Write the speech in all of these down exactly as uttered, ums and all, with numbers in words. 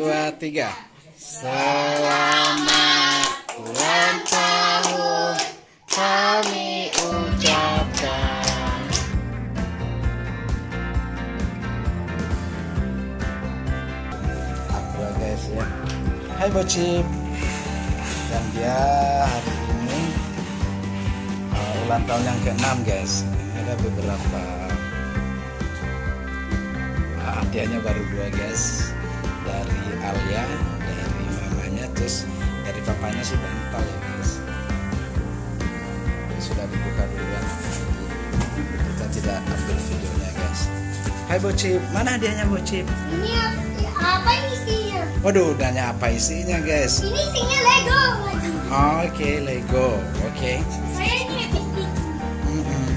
dua, tiga. Selamat ulang tahun kami ucapkan. Aku guys ya. Hai Bocip. Dan dia hari ini uh, ulang tahun yang keenam guys. Ini ada beberapa uh, hadiahnya baru dua guys. Dari Alia, dari mamanya, terus dari papanya sih bantal ya guys. Sudah dibuka duluan. Kita tidak ambil videonya guys. Hai Bocip, mana hadiahnya Bocip? Ini apa isinya? Waduh, udahnya apa isinya guys? Ini isinya Lego. Oke, okay, Lego. Oke. Okay. Saya ini lipstick. Mm-hmm.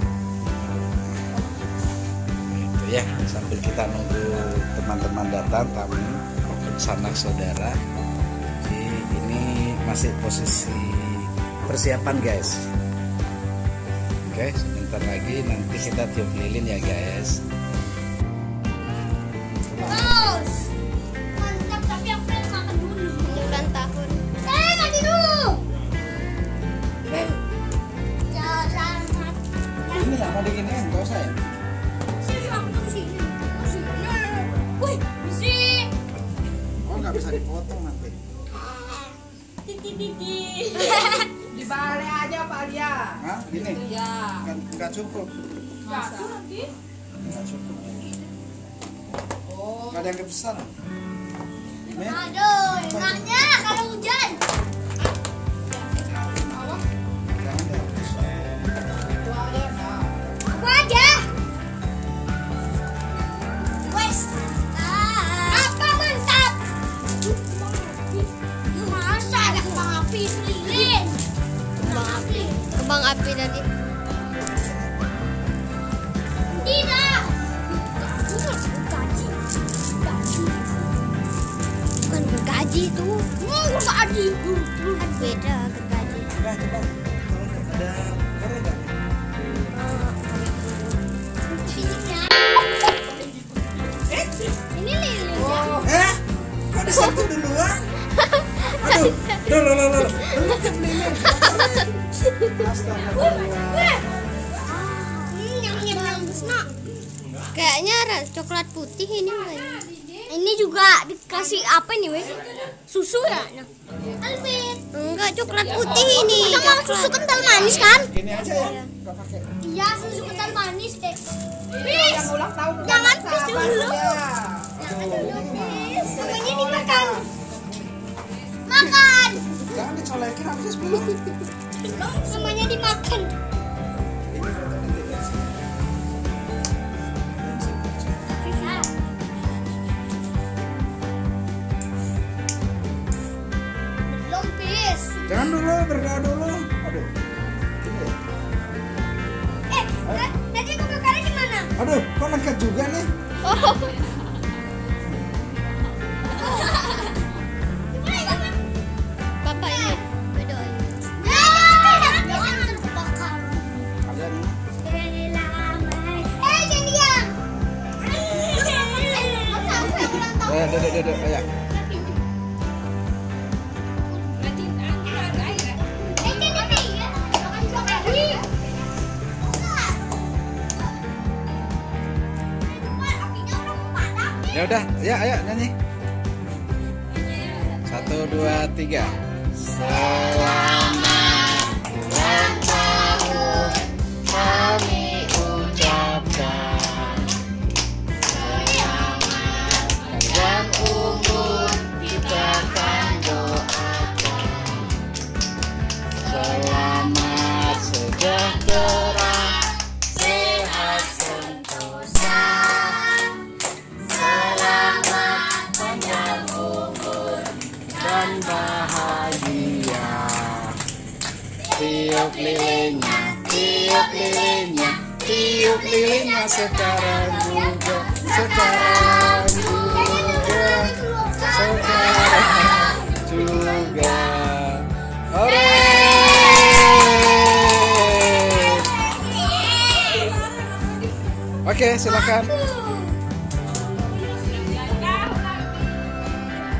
Itu ya, sambil kita nunggu teman-teman datang, tamu, sanak saudara. Jadi ini masih posisi persiapan guys. Oke, sebentar lagi nanti kita tiup lilin ya guys. Terus mantap, tapi aku pengen makan dulu. Ini ulang tahun. Eh, mati dulu. Jangan. Ini yang mau diginiin, gak usah ya? Sini, sini. Wih, bisa. Oh, nggak bisa dipotong nanti. Titi titi. Dibalik aja Pak Alia. Hah? Gini? Iya. Nggak, nggak cukup. Masa? Lagi? Nggak cukup. Oh. Nggak ada yang besar. Ini? Aduh, enaknya kalau hujan. Jangan deh. Itu aja dah. Aku aja. Wes. Apa mantap? Masa ada kembang api lilin? Kembang api. Kembang api tadi. Tidak. Gaji. Gaji. Bukan gergaji itu. Hmm, gaji. Kan beda gergaji. Coba, coba. Ada korek nggak? Ini lilin. Eh? Kok disentuh duluan? Aduh, loh, loh, loh, loh. Belum tiup lilin. Astagfirullah. Hmm, yang nyam snap. Kayaknya ras coklat putih ini. Weh. Ini juga dikasih apa nih, weh? Susu ya? Alvin. Enggak, coklat putih ini. Kita mau susu kental manis kan? Gini aja ya. Nggak pakai. Iya, susu kental manis deh. Ini yang ulang tahun udah Jangan masak, pis dulu. Pak Alia. Jangan dulu, Pis. Namanya dimakan. Makan. Jangan dicolekin habis belum. Namanya dimakan. Bisa. Belum, Pis. Jangan dulu, berdoa dulu. Aduh. Ini ya. Eh, na- nanti kebakarnya gimana? Aduh, kok nekat juga nih? Oh, Bapak ini berdoa. Jangan kebakar. Ada nih. Eh, jadi yang. Masa aku yang ulang tahun? Eh, duduk, duduk, ya. Eh, jadi nih, ya. Makan coklat. Bukan. Bukan, apinya udah mau padam. Ya udah, ya ayo nyanyi. Satu, dua, tiga. Selamat ulang tahun kami ucapkan. Selamat panjang umur kita akan doakan. Selamat sejahtera, sehat sentosa. Selamat panjang umur dan bahagia. Tiup lilinnya, tiup lilinnya, tiup lilinnya sekarang juga, sekarang juga, sekarang juga. Hore! Oke, silakan.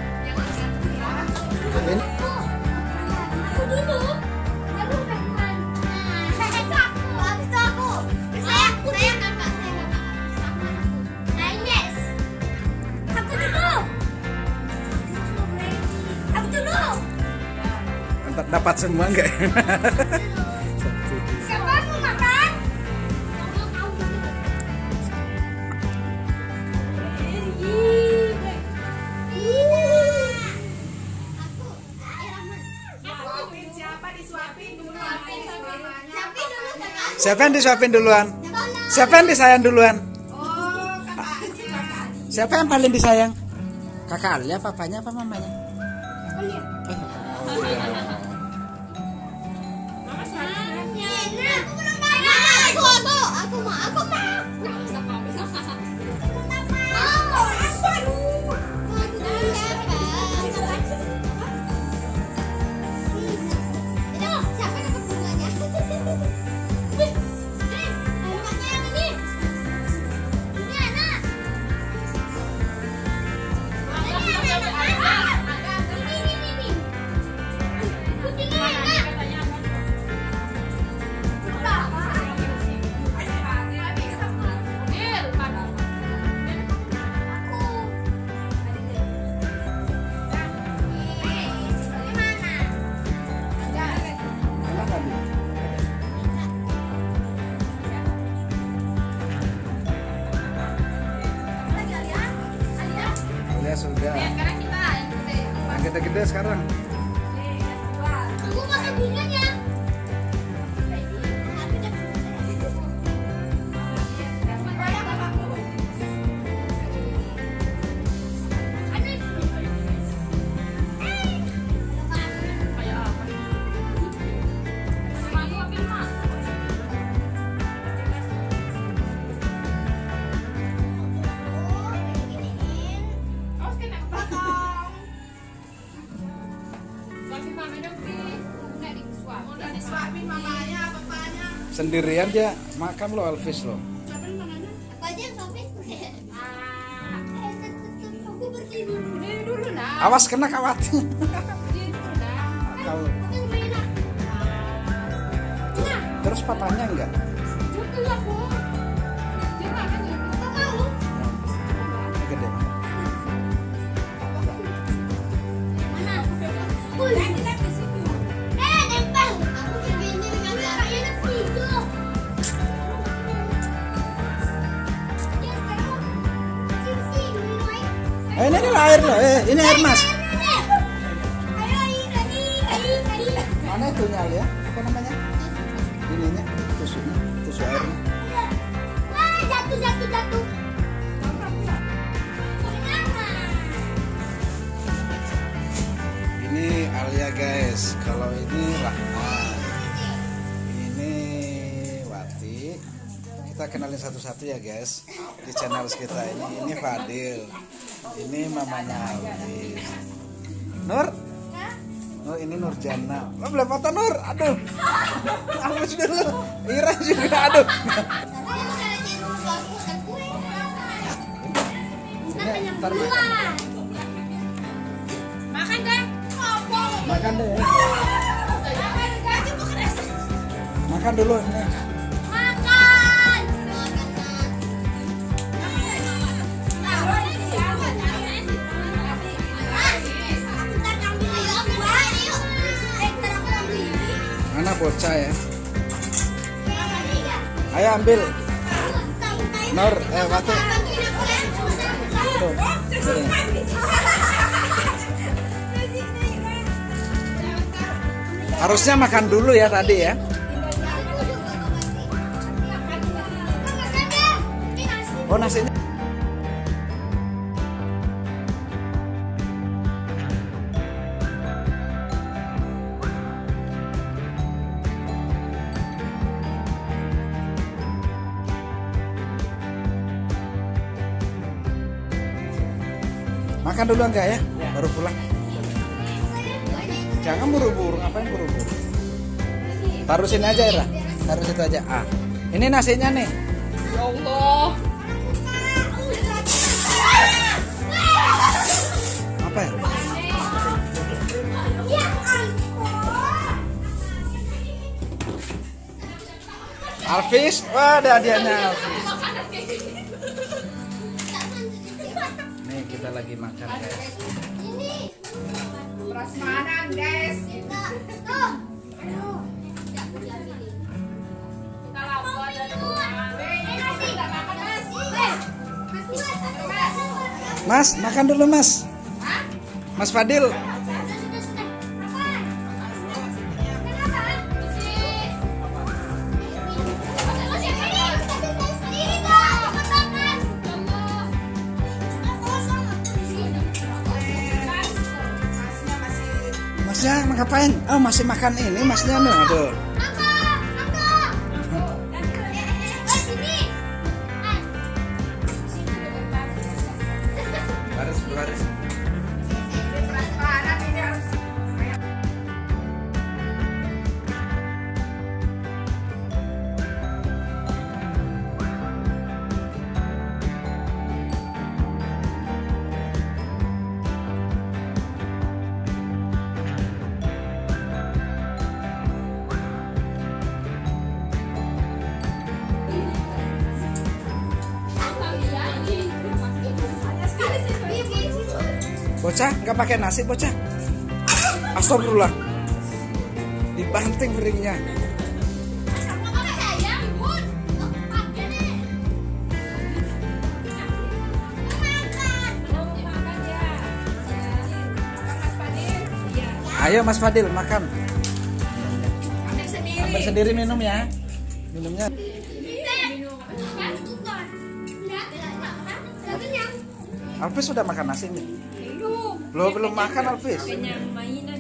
Dapat semua enggak? Siapa mau makan? Siapa disuapin dulu? Siapa yang disuapin duluan? Siapa yang disayang duluan? Oh, kakak, kakak. Siapa yang paling disayang? Kakak Alia, papanya apa mamanya? Alia. Eh, kakak Alia. Aku belum makan. Aku, aku, aku mau, aku mau. Mau, aku aduh. Itu siapa dapat bunganya? Nih, bunganya yang ini. Ini anak. Ini anak, anak. Ini, ini, ini. Ini anak. Enak kan? Alia sudah. Yang gede-gede sekarang. Aku makan bunganya. Disuapin mamanya, bapaknya. Sendirian dia makan lo Alvis lo. Aku aja yang sopin. Aku berdiri. Berdiri dulu nak. Awas kena kawat. Berdiri dulu nak. Kau. Aku yang main. Nah, Terus papanya enggak? Betul aku. Dia makan ya. kau mau? Ini gede. Mana? Wih. Eh, nempel. Aku yang gini dengan caranya nempel itu. Ya, sekarang. Sisi, minum air. Eh, ini adalah air loh. Eh, ini air mas. Ayo, air, air, air, air. Mana itunya Alia? Apa namanya? Ininya, tusuknya, tusuk airnya. Wah, jatuh, jatuh, jatuh. Kenapa? Ini Alia guys. Kalau ini Rahman. Ini Wati. Kita kenalin satu-satu ya guys. Di channel kita ini. Ini Fadil. Ini mamanya Alvis. Nur. Oh ini Nurjana. Lo boleh foto Nur. Aduh. Alvis dulu. Ira juga. Aduh. Ini ntar makan. Makan deh. Makan deh. Makan dulu ini. Makan. Mana bocah ya? Ayo ambil. Nur, eh Wati. Tuh. Sini. Harusnya makan dulu ya tadi ya. Oh nasinya. Makan dulu enggak ya? Baru pulang. Jangan buru-buru, ngapain buru-buru? Taruh sini aja Ira. Taruh situ aja. Ah. Ini nasinya nih. Ya Allah. Apa ya? Alvis, wah ada hadiahnya Alvis. Nih kita lagi makan guys. Prasmanan, guys. Tuh. Aduh. Tidak bisa pilih. Kita lapor dari rumah. Eh, nasi. Nggak makan nasi. Mas, makan dulu Mas. Hah? Mas Fadil. Sudah, sudah, sudah. Apa? Kenapa? Mas, siapa ini? Sendiri dong. Cepat makan. Sudah kosong aku di sini. Masnya masih. Masnya ngapain? Oh, masih makan ini Masnya nih. Aduh. Angkat, angkat. Eh, eh, sini. Ah. Sini udah berbaris. Baris, baris. Prasmanan ini harus. Bocah nggak pakai nasi bocah. Astagfirullah. Dibanting piringnya. Ayo Mas Fadil makan. Ambil sendiri. Ambil sendiri minum ya. Minumnya. Alvis sudah makan nasi nih. Belum. Belum belum makan Alvis. Kenyang mainan.